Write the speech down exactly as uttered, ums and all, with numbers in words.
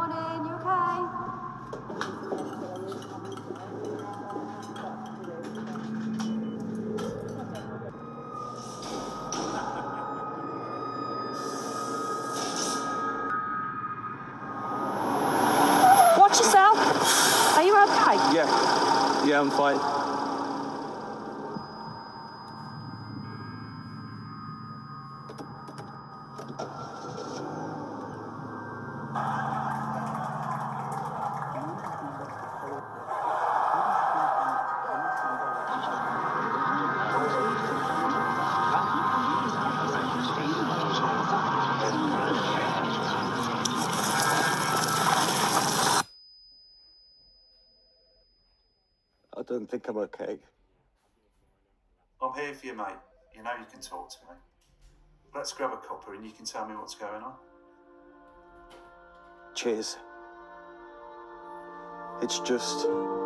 morning, you okay? Watch yourself. Are you okay? Yeah. Yeah, I'm fine. I don't think I'm okay. I'm here for you, mate. You know you can talk to me. Let's grab a cuppa and you can tell me what's going on. Cheers. It's just...